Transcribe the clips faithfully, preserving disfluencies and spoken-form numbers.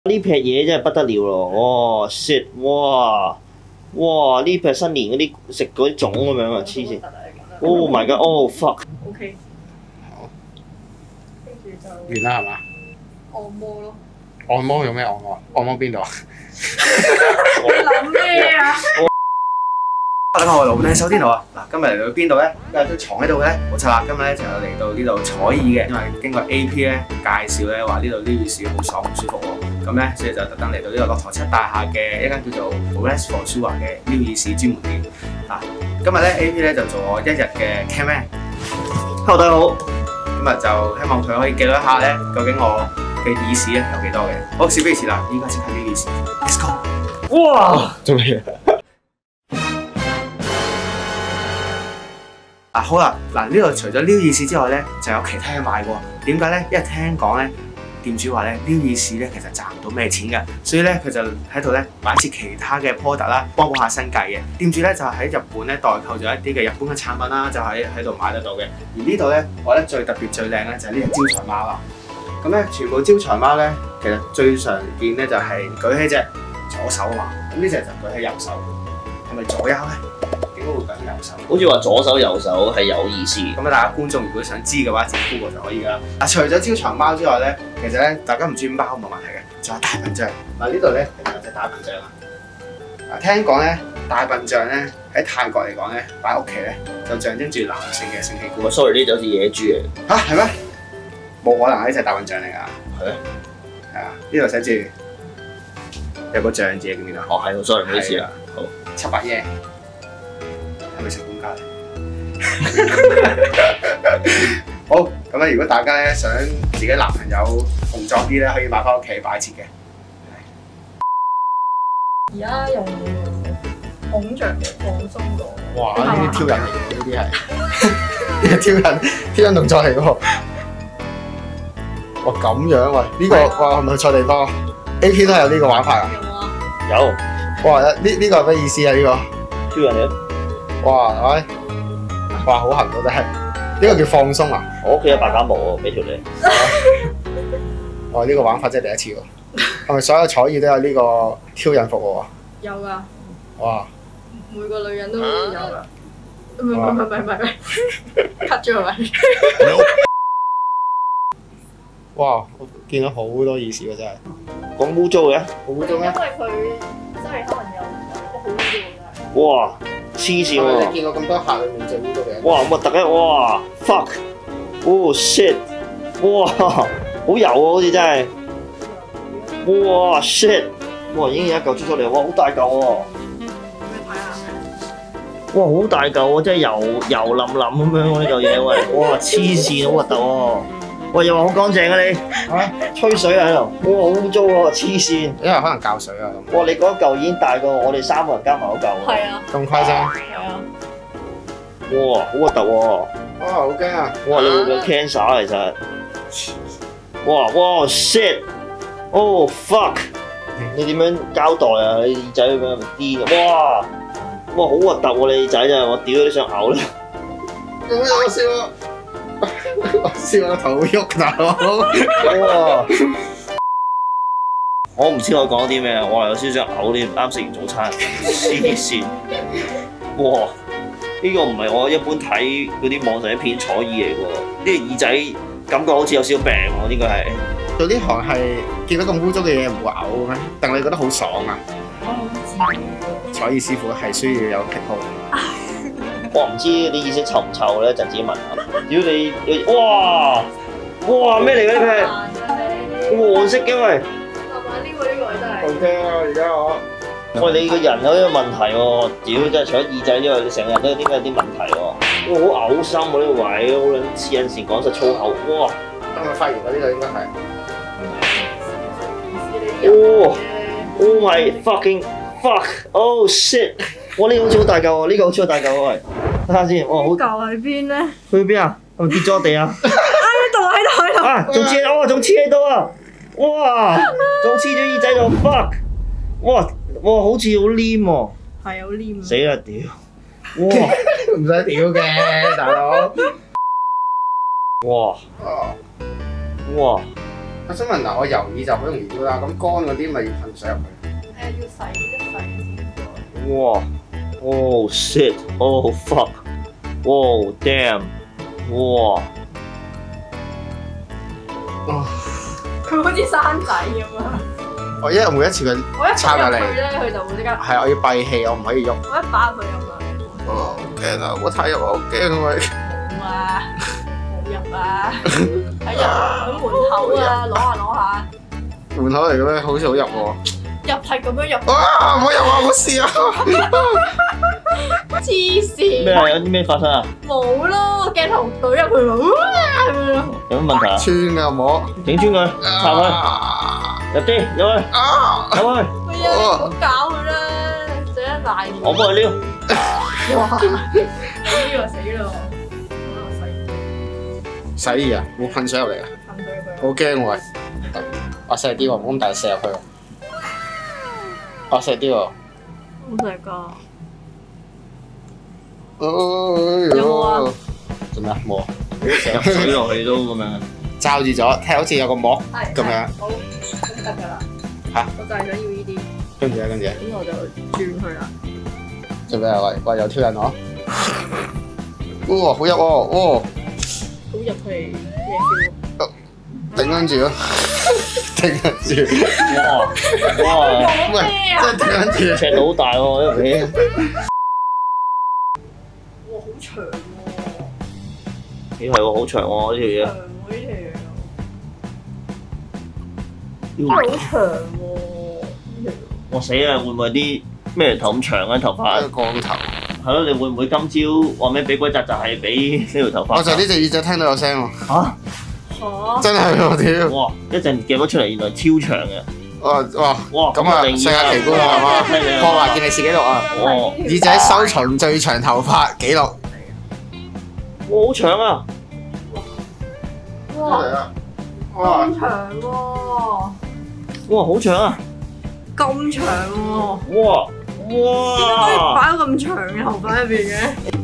呢撇嘢真係不得了咯！哇 shit！哇哇呢撇新年嗰啲食嗰啲粽咁樣啊，黐線！Oh my god！Oh fuck！O K。好。跟住就完啦係嘛？ 按摩咯。 按摩用咩按摩？按摩邊度啊？ 你諗咩啊？ 大家好，我係老闆，收天度啊！嗱，今日嚟到邊度咧？有張床喺度嘅咧，冇錯啦。今日咧就嚟到呢度坐椅嘅，因為經過 A P 咧介紹咧話呢度呢件事好爽好舒服喎。咁咧所以就特登嚟到呢個駱駝漆大廈嘅一間叫做 Rest for Sua 嘅撩耳屎專門店。嗱，今日咧 A P 咧就做我一日嘅 cameraman。Hello， 大家好。今日就希望佢可以記錄一下咧，究竟我嘅耳屎咧有幾多嘅。好，事不宜遲啦，依家即刻撩耳屎 ，Let's go！ 哇！做咩嘢？啊好啦，嗱呢度除咗撩耳屎之外咧，就有其他嘢賣喎。點解咧？因為聽講咧，店主話咧撩耳屎咧其實賺唔到咩錢嘅，所以咧佢就喺度咧擺設其他嘅 product 啦，幫補下生計嘅。店主咧就喺日本咧代購咗一啲嘅日本嘅產品啦，就喺喺度買得到嘅。而呢度咧，我覺得最特別最靚咧就係呢隻招財貓啦。咁咧全部招財貓咧，其實最常見咧就係舉起隻左手啊嘛，咁呢隻就舉起右手，係咪左右咧？應該會舉起右手， 好似話左手右手係有意思。 咁啊，大家觀眾如果想知嘅話，自己 Google 就可以噶啦。啊，除咗招財貓之外咧，其實咧大家唔中意貓冇問題嘅，仲有大笨象。嗱呢度咧有隻大笨象啦。啊，聽講咧大笨象咧喺泰國嚟講咧擺屋企咧就象徵住男性嘅性器官。 sorry 呢就好似野豬嚟。 嚇係咩？冇可能係呢隻大笨象嚟㗎。 係咩？ 係啊，呢度寫住有個象字喺邊度？ 哦係喎 ，sorry 唔好意思啦。好， 七百耶。係咪成功價嚟？好咁咧，如果大家咧想自己男朋友動作啲咧，可以買翻屋企擺設嘅。 而家用孔雀嘅放鬆度。 哇！呢啲挑釁嚟嘅，呢啲係呢啲挑釁挑釁動作嚟嘅喎。哇咁樣喂，呢個哇係咪去錯地方 ？A P 都係有呢個玩法啊？ 有冇啊？ 有。 哇！呢呢個係咩意思啊？呢個挑釁嚟啊！ 哇係咪？哇好痕喎真係，呢個叫放鬆啊！ 我屋企有白鴿毛喎，俾條你。 哇！呢個玩法真係第一次喎，係咪所有坐椅都有呢個挑釁服務啊？ 有㗎。 哇！ 每個女人都有㗎。唔係唔係唔係唔係，cut 咗係咪？ 哇！我見到好多意思喎真係。 咁污糟嘅？ 好污糟咩？ 因為佢真係可能有有好污糟㗎。 哇！黐線喎！ 你見過咁多客裏面最污糟嘅？ 哇！核突嘅，哇 fuck！哦 shit！哇！好油啊，好似真係。哇 shit！哇已經有一嚿出咗嚟，哇好大嚿喎！哇好大嚿喎，真係油油淋淋咁樣喎呢嚿嘢，喂！哇黐線，好核突喎！喂又話好乾淨啊你？嚇？吹水喺度，哇好污糟喎，黐線！ 因為可能教水啊咁。 哇你嗰嚿已經大過我哋三個人加埋嗰嚿喎。 係啊。 咁誇張？ 係啊。 哇好核突喎！ 哇好驚啊！ 哇你會唔會有 cancer 其實？哇哇 shit！Oh fuck！你點樣交代啊？你耳仔咁樣咪癲嘅？哇哇好核突喎！你耳仔真係，我屌都想嘔啦！ 有咩好笑啊？我笑我頭喐大佬。 哇！我唔知我講啲咩，我係有少少想嘔添。啱食完早餐，黐線！哇！呢個唔係我一般睇嗰啲網上啲片坐椅嚟喎，呢個耳仔感覺好似有少少病喎，應該係。 做呢行係見到咁污糟嘅嘢唔會嘔嘅咩？定你覺得好爽啊？坐椅師傅係需要有癖好。 我唔知你耳屎臭唔臭咧，就自己聞下。如果你你哇哇咩嚟嘅呢隻？黃色嘅喂。 係嘛？呢個呢個真係。 好驚啊！而家我。 喂，你個人有呢個問題喎，屌真係除咗耳仔之外，你成個人都有啲有啲問題喎。哇，好嘔心喎呢個位，好撚黐撚線，講實粗口，哇！ 等我發現我呢個應該係。 哦 ，Oh my fucking fuck！Oh shit！哇，呢個好似好大嚿喎，呢個好似好大嚿喎，喂，睇下先，哇，好。 嚿喺邊咧？ 去邊啊？係咪跌咗地啊？ 喺度喺度喺度。 啊，仲黐哦，仲黐喺度啊！哇，仲黐咗耳仔度 fuck！哇哇，好似好黏喎。 係好黏。 死啦屌！哇， 唔使屌嘅，大佬。 哇哇！ 我想問嗱，我油耳就好容易丟啦，咁乾嗰啲咪要噴水入去？ 誒要洗一洗先再。 哇！Oh shit！Oh fuck！Wow damn！哇！ 佢好似生仔咁啊！ 我一日每一次佢我一插入嚟入去咧，佢就會即刻。 係我要閉氣，我唔可以喐。 我一打入去入啦。 哦，好驚啊！我太入我好驚啊！ 冇啊，冇入啊，喺入喺門口啊，攞下攞下。 門口嚟嘅咩？好似好入喎。 入係咁樣入。 哇！唔好入啊！冇事啊！ 黐線。 咩啊？有啲咩發生啊？ 冇咯，鏡頭懟入去喎，哇咁樣咯。 有乜問題啊？ 穿㗎摸。 整穿佢，插佢，入啲，入去， 啊！ 入去。 哎呀，唔好搞佢啦，整一大面。 我幫佢撩。 哇！死咯死咯， 洗耳啊！冇噴水入嚟啊！ 噴水佢。 好驚喎！我細啲喎，唔好咁大射入去喎。我細啲喎。 好食㗎。 有冇啊？ 做咩啊？冇啊！ 入水落去都咁樣。 罩住咗，睇好似有個膜係咁樣。 好，咁得㗎啦。 嚇！ 我就係想要呢啲， 跟住咧，跟住咧， 咁我就轉佢啦。 做咩啊？喂喂，有挑釁我！哇，好入喎！哇， 好入去咩 feel？ 頂緊住咯，頂緊住。 哇！哇！ 喂，真係頂緊住。 尺到好大喎，呢條片。 哇，好長喎！ 咦係喎，好長喎呢條嘢。 長喎呢條，好長喎！ 我死啦！會唔會啲咩頭咁長嘅頭髮？ 光頭。 係咯，你會唔會今朝話咩俾鬼扎就係俾呢條頭髮？ 我就呢隻耳仔聽到有聲喎。 嚇！ 嚇！ 真係喎屌！ 哇！一陣夾咗出嚟，原來超長嘅。 哇哇！ 哇！ 咁啊，世界奇觀啊，係嘛？破壞健力士紀錄啊！ 哇！ 耳仔收藏最長頭髮紀錄。 哇！好長啊！ 哇！ 哇！ 咁長喎！ 哇！好長啊！ 咁長喎！ 哇！ 點解可以哇！ 擺到咁長嘅頭髮入邊嘅？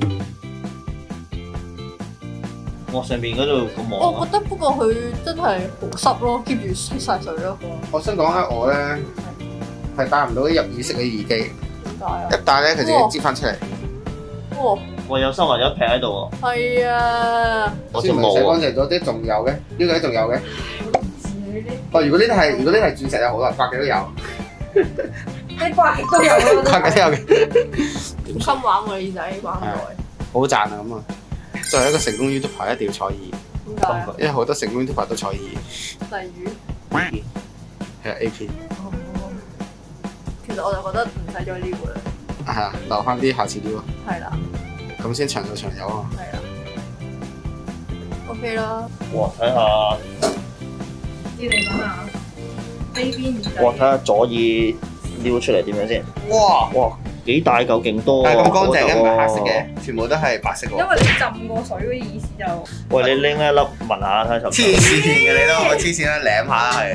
哇！上邊嗰度咁我望啊！ 覺得不過佢真係好濕咯，keep 住濕晒水咯。 我想講咧，我咧係戴唔到啲入耳式嘅耳機， 點解啊？ 一戴咧佢就要擠翻出嚟。 哇！ 哇！有收埋咗一劈喺度喎。 係啊！ 我先唔係洗條毛啊！ 乾淨咗啲，仲有嘅，呢個仲有嘅。哦，如果呢啲係如果呢啲係鑽石就好啦，百幾都有， 你掛極都有啦， 百幾都有嘅。 點襟玩喎耳仔掛咁耐？ 好賺啊咁啊！作為一個成功 YouTuber 一定要採耳， 點解啊？ 因為好多成功 YouTuber 都採耳。 例如， 係啊 A P， 其實我就覺得唔使再撩啦。 係啊，留翻啲下次撩啊， 係啦， 咁先長做長有啊。 係啦。OK 啦， 哇！睇下， 知你講啊，A B 耳仔。 哇！睇下左耳撩出嚟點樣先。 哇！ 哇！幾大嚿勁多啊！ 但係咁乾淨嘅，唔係黑色嗰度嘅，全部都係白色喎。 因為你浸過水嗰啲意思就。 喂，你拎一粒聞下睇下黐線嘅你都，我黐線啦，舐下啦係。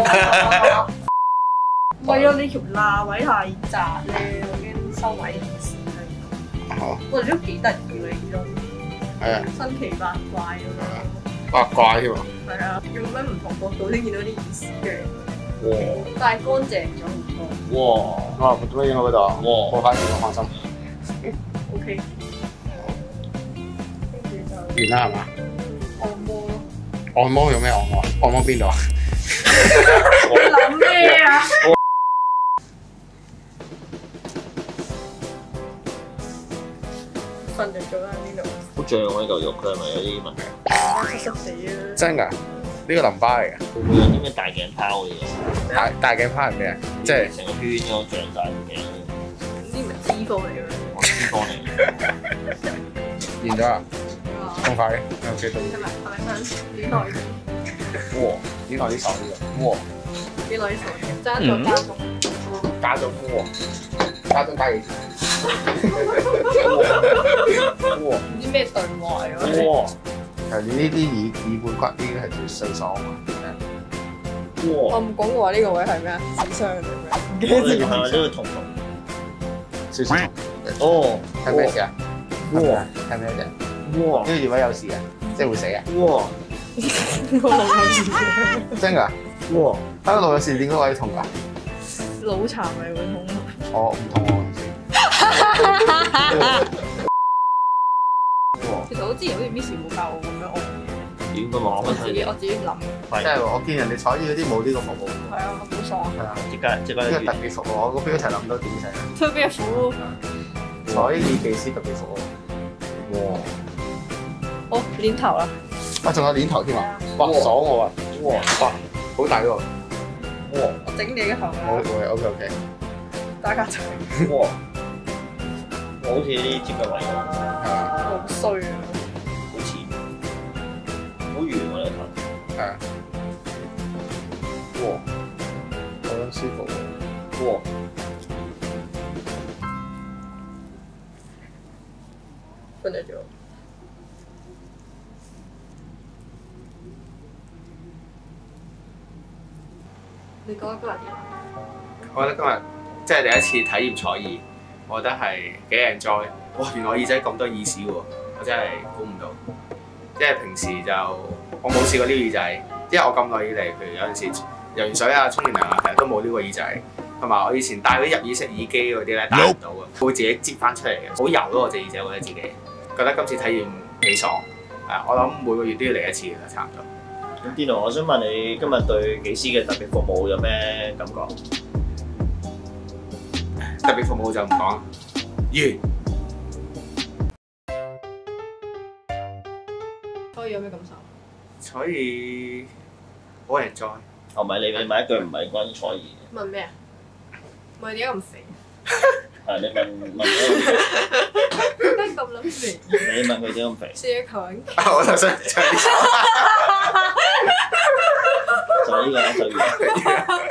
為咗你條罅位太窄咧，我驚收位唔切啦。 好。 我哋都幾得意喎呢種。 係啊。 新奇百怪咁樣。 八卦添喎。 係啊，用咩唔同角度先見到啲意思嘅。 哇！ 但係乾淨咗好多。 哇！ 哇！做咩影我嗰度啊？ 哇！ 我翻嚟我放心。 O K。跟住就完啦係嘛？ 按摩咯。 按摩用咩按摩啊？按摩邊度啊？ 你諗咩啊？瞓着咗啦呢度。 好脹喎呢嚿肉，佢係咪有啲問題？ 濕濕地啊！ 真㗎？呢個淋巴嚟㗎。 會唔會有啲咩大鏡拋嘅嘢？ 大大鏡拋係咩啊？即係成個圈咁脹大個鏡， 呢唔係脂肪嚟嘅咩？ 我脂肪嚟嘅。 完咗啊？咁快嘅？有幾多？ 係咪係咪想點耐啲？ 哇！ 點耐啲手呢個？哇！ 點耐啲手嘅？爭咗加咗。 加咗哇！加咗加幾錢？哇！ 唔知咩對話啊？ 哇！ 係你呢啲耳耳背骨呢啲係最衰爽啊！ 我哇！ 冇講過話呢個位係咩啊？智商定咩？ 我哋係咪呢個痛痛？ 少少痛。 哦， 係咩事啊？ 哇！ 係咩啫？ 哇！ 呢個耳位有事啊？即係會死啊？ 哇！哇！ 個腦有事嘅。 真㗎？ 哇！ 喺個腦有事點解位痛㗎？ 腦殘咪會痛咯。 我唔痛喎，唔知。 其實我之前好似 Miss 冇教我咁樣按嘅， 點咁話我自己我自己諗。 即係我見人哋採耳嗰啲冇呢個服務。 係啊，好爽啊！ 係啊， 即刻即刻呢個特別服務，我個標題諗到點寫啊？ 特別服務。 採耳技師特別服務。哇！ 好，鏈頭啦。 啊，仲有鏈頭添啊！哇，爽我啊！哇哇，好大喎！哇！ 我整你嘅頭我啦， 我 OK OK。 打架仔。 哇！我好似啲接嘅位咁， 係啊好衰啊！ 好似好圓喎你頭。 係啊。哇！好撚舒服喎！ 哇！ 瞓着咗。你講一個人我覺得今日即係第一次體驗採耳，我覺得係幾 enjoy。哇！原來耳仔咁多耳屎喎，我真係估唔到。即係平時就我冇試過撩耳仔，因為我咁耐以嚟，譬如有陣時游完水啊、沖完涼啊，其實都冇撩過耳仔。同埋我以前戴嗰啲入耳式耳機嗰啲咧，戴唔到嘅，會自己擠翻出嚟嘅，好油咯我隻耳仔，我覺得自己覺得今次體驗幾爽。係我諗每個月都要嚟一次嘅啦，差唔多。 咁 Dino，我想問你今日對技師嘅特別服務有咩感覺？ 特別服務就唔講啦，完。 所以有咩感受？ 所以好 enjoy。 哦，唔係你你問一句唔係關於採耳嘅， 問咩啊？問點解咁肥？ 係你問問佢， 點解咁撚肥？ 你問佢點解咁肥？ 射球人啊！我就想唱呢首。 就係呢個啦，就完。